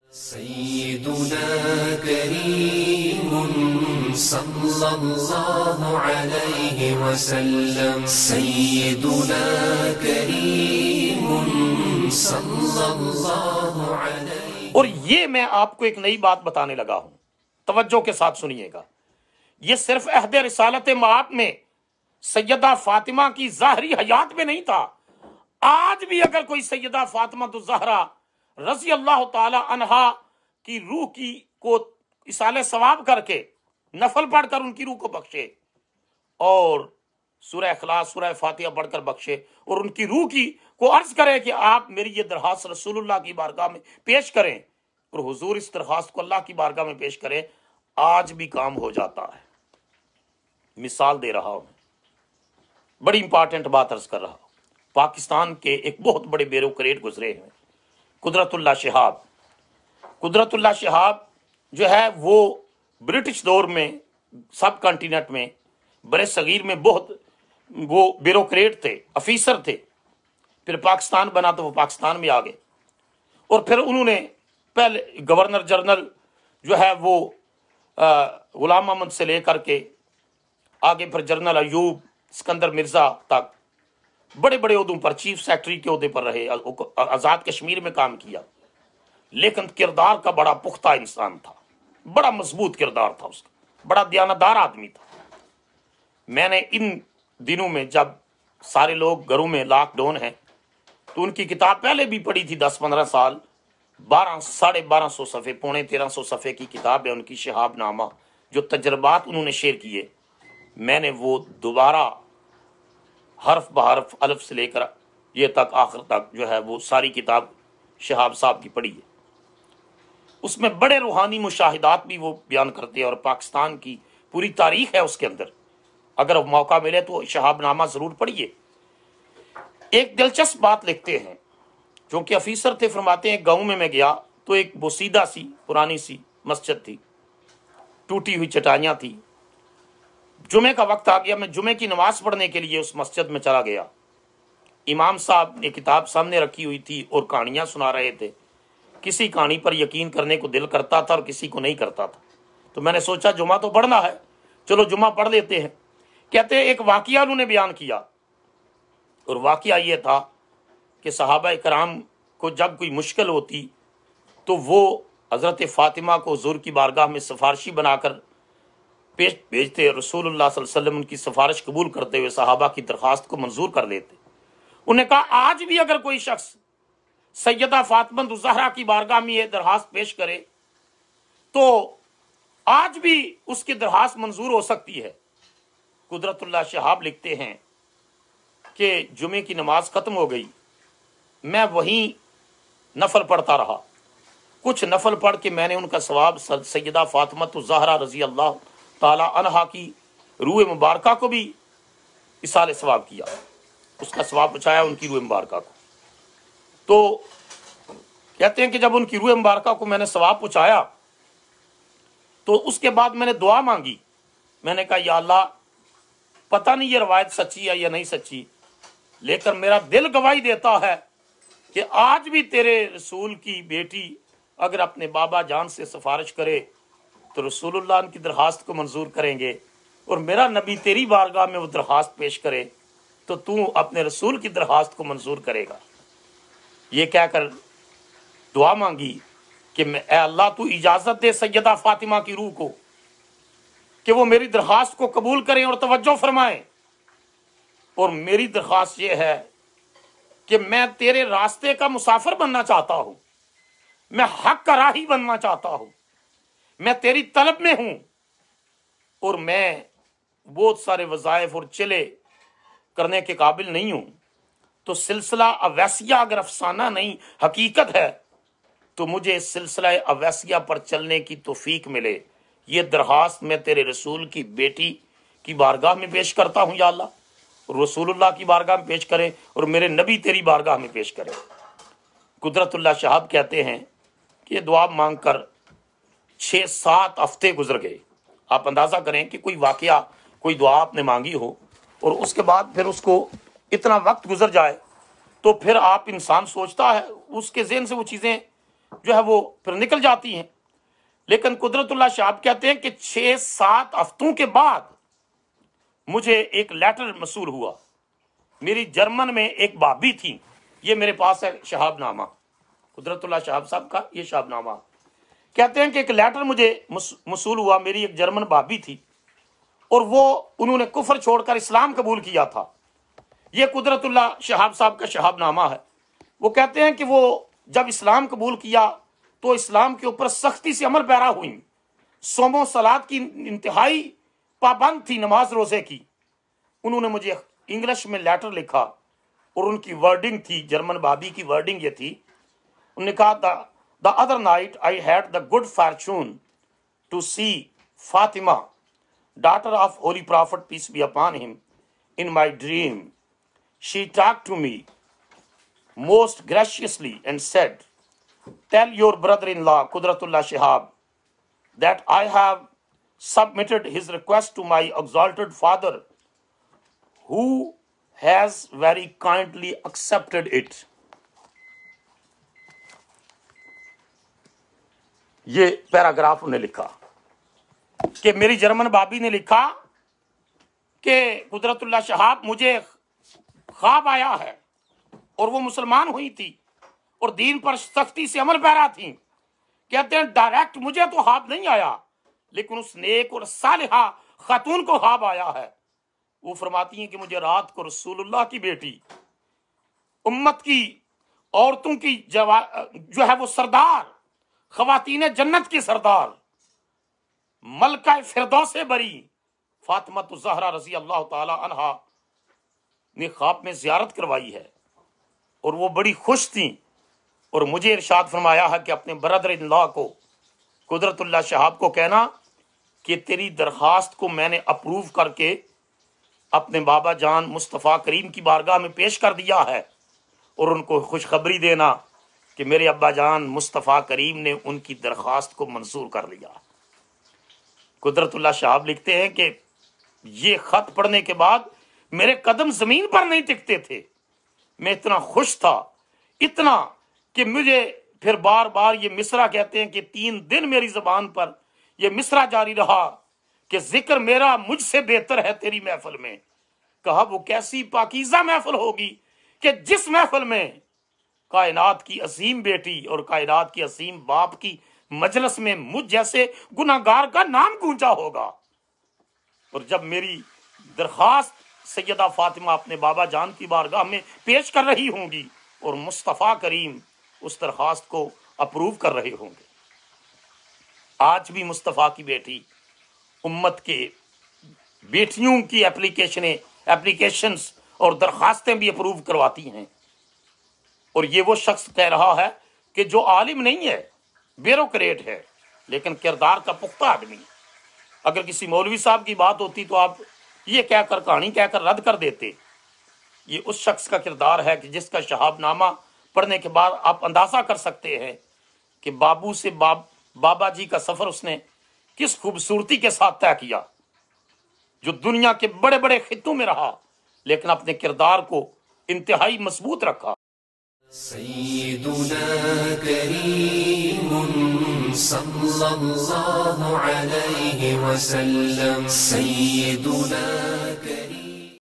سیدنا کریم صلی اللہ علیہ وسلم، سیدنا کریم صلی اللہ علیہ۔ اور یہ میں آپ کو ایک نئی بات بتانے لگا ہوں، توجہ کے ساتھ سنیے گا۔ یہ صرف عہد رسالت مآب میں سیدہ فاطمہ کی ظاہری حیات میں نہیں تھا، آج بھی اگر کوئی سیدہ فاطمہ الزہرا رضی اللہ تعالی عنہا کی روح کی کو اصالہ ثواب کر کے نفل پڑھ کر ان کی روح کو بخشے اور سورہ اخلاص سورہ فاتحہ پڑھ کر بخشے اور ان کی روح کی کو عرض کرے کہ آپ میری یہ درخواست رسول اللہ کی بارگاہ میں پیش کریں، اور حضور اس درخواست کو اللہ کی بارگاہ میں پیش کریں، آج بھی کام ہو جاتا ہے۔ مثال دے رہا ہوں، بڑی امپارٹنٹ بات عرض کر رہا ہوں۔ پاکستان کے ایک بہت بڑے بیوروکریٹ گزرے ہیں، قدرت اللہ شہاب۔ قدرت اللہ شہاب جو ہے وہ برٹش دور میں سب کانٹیننٹ میں برے صغیر میں بہت وہ بیوروکریٹ تھے، افیسر تھے۔ پھر پاکستان بنا تو وہ پاکستان میں آ گئے، اور پھر انہوں نے پہلے گورنر جنرل جو ہے وہ غلام محمد سے لے کر کے آگے پھر جنرل ایوب اسکندر مرزا تک بڑے بڑے عہدوں پر، چیف سیکرٹری کے عہدے پر رہے، آزاد کشمیر میں کام کیا، لیکن کردار کا بڑا پختہ انسان تھا، بڑا مضبوط کردار تھا اس کا، بڑا دیانتدار آدمی تھا۔ میں نے ان دنوں میں جب سارے لوگ گھروں میں لاک ڈاؤن ہیں تو ان کی کتاب پہلے بھی پڑھی تھی 10-15 سال، 1250 صفحے، 1350 صفحے کی کتاب ہے ان کی، شہاب نامہ، جو تجربات انہوں نے شیئر کیے، میں نے وہ دوبارہ حرف بحرف الف سے لے کر یہ تک آخر تک جو ہے وہ ساری کتاب شہاب صاحب کی پڑھی ہے۔ اس میں بڑے روحانی مشاہدات بھی وہ بیان کرتے ہیں، اور پاکستان کی پوری تاریخ ہے اس کے اندر، اگر موقع ملے تو شہاب نامہ ضرور پڑھیے۔ ایک دلچسپ بات لکھتے ہیں، جو کہ افیسر تھے، فرماتے ہیں گاؤں میں گیا تو ایک بوسیدہ سی پرانی سی مسجد تھی، ٹوٹی ہوئی چٹائیاں تھی۔ جمعے کا وقت آ گیا، میں جمعے کی نماز پڑھنے کے لیے اس مسجد میں چلا گیا۔ امام صاحب نے کتاب سامنے رکھی ہوئی تھی اور کہانیاں سنا رہے تھے، کسی کہانی پر یقین کرنے کو دل کرتا تھا اور کسی کو نہیں کرتا تھا، تو میں نے سوچا جمعہ تو پڑھنا ہے، چلو جمعہ پڑھ لیتے ہیں۔ کہتے ہیں ایک واقعہ انہوں نے بیان کیا، اور واقعہ یہ تھا کہ صحابہ کرام کو جب کوئی مشکل ہوتی تو وہ حضرت فاطمہ کو حضور کی بارگاہ میں سفارشی بنا کر بھیجتے، رسول اللہ صلی اللہ علیہ وسلم ان کی سفارش قبول کرتے ہوئے صحابہ کی درخواست کو منظور کر لیتے۔ انہوں نے کہا آج بھی اگر کوئی شخص سیدہ فاطمہ الزہرا کی بارگاہ میں یہ درخواست پیش کرے تو آج بھی اس کی درخواست منظور ہو سکتی ہے۔ قدرت اللہ شہاب لکھتے ہیں کہ جمعے کی نماز ختم ہو گئی، میں وہیں نفل پڑھتا رہا، کچھ نفل پڑھ کے میں نے ان کا ثواب سیدہ فاطمہ الزہرا رضی اللہ تعالی عنہا کی روح مبارکہ کو بھی اصالہ ثواب کیا، اس کا ثواب پہنچایا ان کی روح مبارکہ کو۔ تو کہتے ہیں کہ جب ان کی روح مبارکہ کو میں نے ثواب پہنچایا تو اس کے بعد میں نے دعا مانگی، میں نے کہا یا اللہ پتہ نہیں یہ روایت سچی ہے یا نہیں سچی، لیکن میرا دل گواہی دیتا ہے کہ آج بھی تیرے رسول کی بیٹی اگر اپنے بابا جان سے سفارش کرے تو رسول اللہ ان کی درخواست کو منظور کریں گے، اور میرا نبی تیری بارگاہ میں وہ درخواست پیش کرے تو تو اپنے رسول کی درخواست کو منظور کرے گا۔ یہ کہہ کر دعا مانگی کہ اے اللہ تو اجازت دے سیدہ فاطمہ کی روح کو کہ وہ میری درخواست کو قبول کریں اور توجہ فرمائیں، اور میری درخواست یہ ہے کہ میں تیرے راستے کا مسافر بننا چاہتا ہوں، میں حق کا راہی بننا چاہتا ہوں، میں تیری طلب میں ہوں، اور میں بہت سارے وظائف اور چلے کرنے کے قابل نہیں ہوں، تو سلسلہ اویسیہ اگر افسانہ نہیں حقیقت ہے تو مجھے اس سلسلہ اویسیہ پر چلنے کی توفیق ملے۔ یہ درخواست میں تیرے رسول کی بیٹی کی بارگاہ میں پیش کرتا ہوں یا اللہ، رسول اللہ کی بارگاہ میں پیش کرے اور میرے نبی تیری بارگاہ میں پیش کرے۔ قدرت اللہ شہاب کہتے ہیں کہ یہ دعا مانگ کر 6-7 ہفتے گزر گئے۔ آپ اندازہ کریں کہ کوئی واقعہ، کوئی دعا آپ نے مانگی ہو اور اس کے بعد پھر اس کو اتنا وقت گزر جائے تو پھر آپ انسان سوچتا ہے، اس کے ذہن سے وہ چیزیں جو ہے وہ پھر نکل جاتی ہیں۔ لیکن قدرت اللہ شہاب کہتے ہیں کہ 6-7 ہفتوں کے بعد مجھے ایک لیٹر موصول ہوا۔ میری جرمن میں ایک بھابھی تھی، یہ میرے پاس ہے شہاب نامہ، قدرت اللہ شہاب صاحب کا یہ شہاب نامہ۔ کہتے ہیں کہ ایک لیٹر مجھے موصول ہوا، میری ایک جرمن بھابھی تھی اور انہوں نے کفر چھوڑ کر اسلام قبول کیا تھا۔ یہ قدرت اللہ شہاب صاحب کا شہاب نامہ ہے۔ وہ کہتے ہیں کہ وہ جب اسلام قبول کیا تو اسلام کے اوپر سختی سے عمل پیرا ہوئیں، صوم و صلات کی انتہائی پابند تھی، نماز روزے کی۔ انہوں نے مجھے انگلش میں لیٹر لکھا اور ان کی ورڈنگ تھی، جرمن بھابھی کی ورڈنگ یہ تھی، انہوں نے کہا the other night I had the good fortune to see Fatima, daughter of Holy Prophet, peace be upon him, in my dream. She talked to me most graciously and said, tell your brother-in-law, Qudratullah Shihab, that I have submitted his request to my exalted father, who has very kindly accepted it. یہ paragraph انہوں نے لکھا کہ میری German بھابھی نے لکھا کہ قدرت اللہ شہاب مجھے خواب آیا ہے اور وہ مسلمان ہوئی تھی اور دین پر سختی سے عمل پیرا تھیں۔ کہتے ہیں ڈائریکٹ مجھے تو خواب نہیں آیا، لیکن اس نیک اور صالحہ خاتون کو خواب آیا ہے۔ وہ فرماتی ہیں کہ مجھے رات کو رسول اللہ کی بیٹی، امت کی عورتوں کی جو ہے وہ سردار، خواتین جنت کی سردار، ملکہ فردوس بری فاطمہ الزہرا رضی اللہ تعالی عنہا نے خواب میں زیارت کروائی ہے اور وہ بڑی خوش تھیں، اور مجھے ارشاد فرمایا ہے کہ اپنے برادر ان لا کو، قدرت اللہ شہاب کو کہنا کہ تیری درخواست کو میں نے اپروو کر کے اپنے بابا جان مصطفیٰ کریم کی بارگاہ میں پیش کر دیا ہے، اور ان کو خوشخبری دینا کہ میرے ابا جان مصطفیٰ کریم نے ان کی درخواست کو منظور کر لیا۔ قدرت اللہ شہاب لکھتے ہیں کہ یہ خط پڑھنے کے بعد میرے قدم زمین پر نہیں ٹکتے تھے، میں اتنا خوش تھا، اتنا کہ مجھے پھر بار بار یہ مصرع کہتے ہیں کہ 3 دن میری زبان پر یہ مصرع جاری رہا کہ ذکر میرا مجھ سے بہتر ہے تیری محفل میں۔ کہا وہ کیسی پاکیزہ محفل ہوگی کہ جس محفل میں کائنات کی عظیم بیٹی اور کائنات کی عظیم باپ کی مجلس میں مجھ جیسے گناہگار کا نام گونجا ہوگا۔ اور جب میری درخواست سیدہ فاطمہ اپنے بابا جان کی بارگاہ میں پیش کر رہی ہوں گی اور مصطفیٰ کریم اس درخواست کو اپروو کر رہے ہوں گے۔ آج بھی مصطفیٰ کی بیٹی امت کے بیٹیوں کی اپلیکیشنز اور درخواستیں بھی اپروو کرواتی ہیں، اور یہ وہ شخص کہہ رہا ہے کہ جو عالم نہیں ہے، بیوروکریٹ ہے، لیکن کردار کا پختہ آدمی۔ اگر کسی مولوی صاحب کی بات ہوتی تو آپ یہ کہہ کر کہانی کہہ کر رد کر دیتے۔ یہ اس شخص کا کردار ہے کہ جس کا شہاب نامہ پڑھنے کے بعد آپ اندازہ کر سکتے ہیں کہ بابو سے بابا جی کا سفر اس نے کس خوبصورتی کے ساتھ طے کیا، جو دنیا کے بڑے بڑے خطوں میں رہا لیکن اپنے کردار کو انتہائی مضبوط رکھا۔ سیدنا کریم صلی اللہ علیہ وسلم، سیدنا